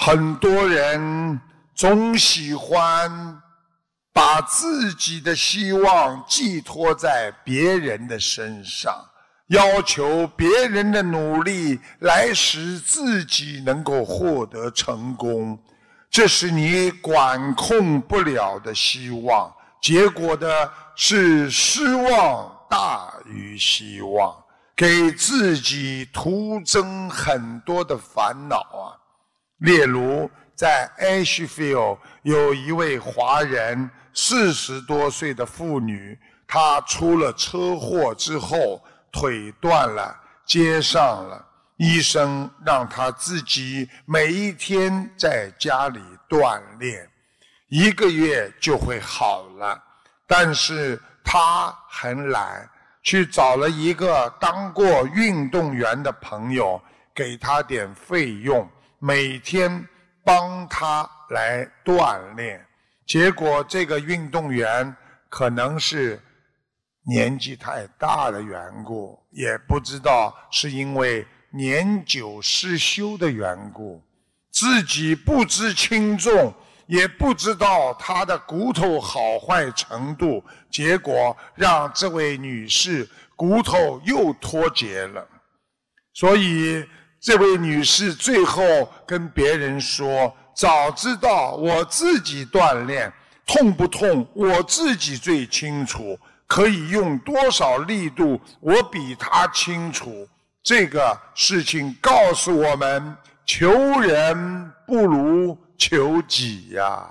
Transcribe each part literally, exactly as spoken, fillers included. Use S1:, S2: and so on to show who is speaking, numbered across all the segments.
S1: 很多人总喜欢把自己的希望寄托在别人的身上，要求别人的努力来使自己能够获得成功，这是你管控不了的希望，结果的是失望大于希望，给自己徒增很多的烦恼啊。例如在 Ashfield 有一位华人四十多岁的妇女，她出了车祸之后腿断了，接上了，医生让她自己每一天在家里锻炼，一个月就会好了。但是她很懒，去找了一个当过运动员的朋友，给她点费用，每天帮她来锻炼。结果这个运动员可能是年纪太大的缘故，也不知道是因为年久失修的缘故，自己不知轻重，也不知道他的骨头好坏程度，结果让这位女士骨头又脱节了。所以这位女士最后跟别人说，早知道我自己锻炼，痛不痛我自己最清楚，可以用多少力度我比她清楚。这个事情告诉我们，求人不如求己呀。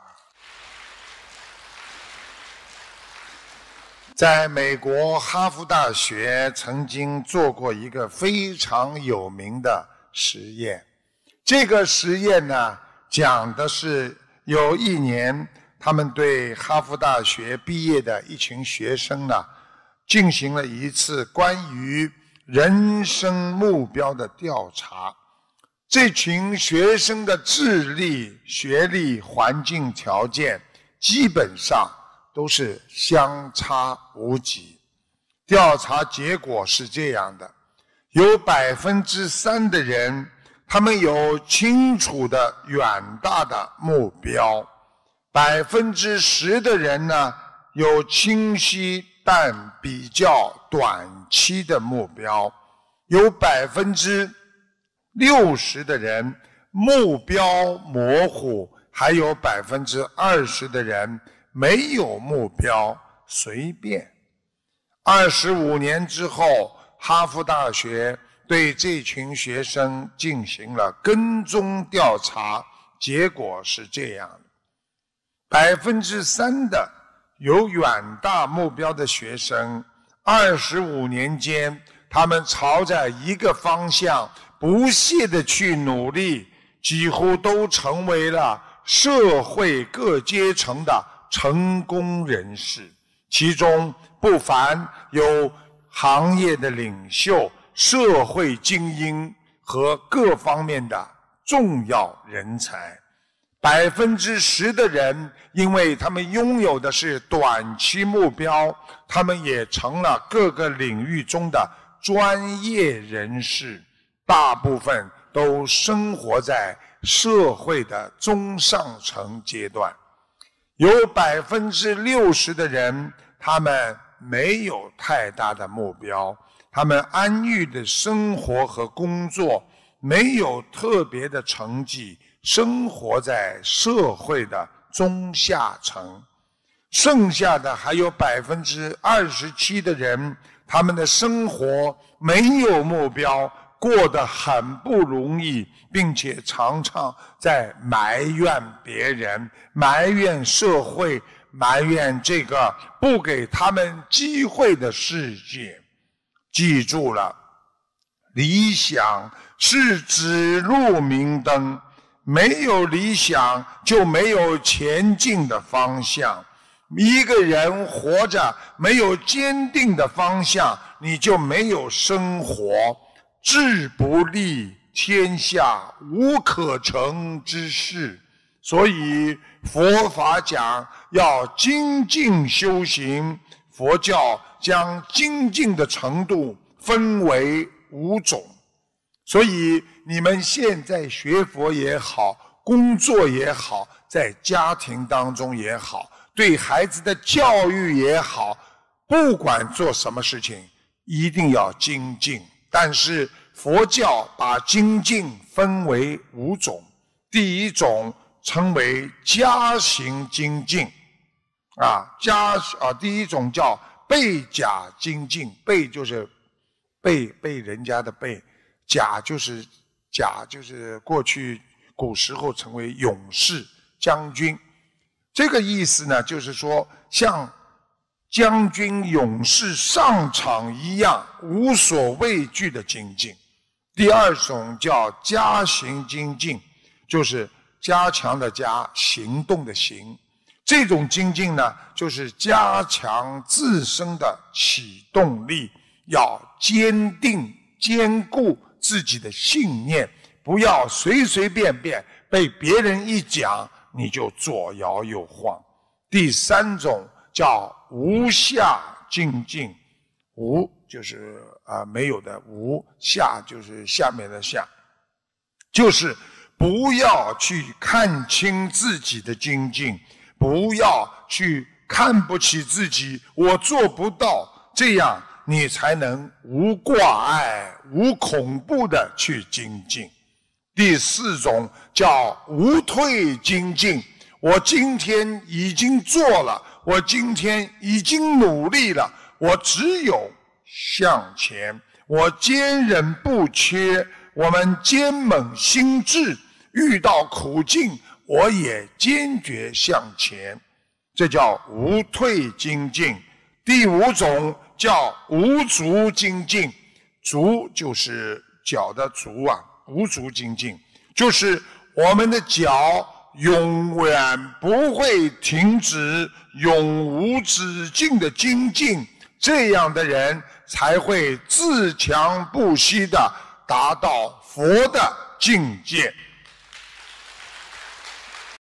S1: 在美国哈佛大学曾经做过一个非常有名的实验，这个实验呢，讲的是有一年他们对哈佛大学毕业的一群学生呢，进行了一次关于人生目标的调查。这群学生的智力、学历、环境条件基本上都是相差无几。调查结果是这样的，有百分之三的人，他们有清楚的远大的目标，百分之十的人呢，有清晰但比较短期的目标，有百分之六十的人目标模糊，还有百分之二十的人没有目标，随便。二十五年之后，哈佛大学对这群学生进行了跟踪调查，结果是这样的：百分之三的有远大目标的学生，二十五年间，他们朝着一个方向不懈地去努力，几乎都成为了社会各阶层的成功人士，其中不乏有行业的领袖、社会精英和各方面的重要人才。百分之十的人，因为他们拥有的是短期目标，他们也成了各个领域中的专业人士，大部分都生活在社会的中上层阶段。有百分之六十的人，他们没有太大的目标，他们安逸的生活和工作，没有特别的成绩，生活在社会的中下层。剩下的还有百分之二十七的人，他们的生活没有目标，过得很不容易，并且常常在埋怨别人，埋怨社会，埋怨这个不给他们机会的世界。记住了，理想是指路明灯，没有理想就没有前进的方向。一个人活着没有坚定的方向，你就没有生活。志不立，天下无可成之事。所以佛法讲要精进修行，佛教将精进的程度分为五种。 所以你们现在学佛也好，工作也好，在家庭当中也好，对孩子的教育也好，不管做什么事情，一定要精进。但是佛教把精进分为五种，第一种称为家行精进，啊，家啊，第一种叫背甲精进，背就是背背人家的背，甲就是甲就是过去古时候成为勇士将军，这个意思呢，就是说像将军勇士上场一样无所畏惧的精进。第二种叫家行精进，就是加强的加，行动的行。这种精进呢，就是加强自身的启动力，要坚定坚固自己的信念，不要随随便便被别人一讲你就左摇右晃。第三种叫无下精进，无就是啊、呃、没有的无，下就是下面的下，就是不要去看清自己的精进，不要去看不起自己，我做不到，这样你才能无挂碍、无恐怖的去精进。第四种叫无退精进，我今天已经做了，我今天已经努力了，我只有向前，我坚忍不屈，我们坚猛心志，遇到苦境我也坚决向前，这叫无退精进。第五种叫无足精进，足就是脚的足啊，无足精进就是我们的脚永远不会停止，永无止境的精进，这样的人才会自强不息地达到佛的境界。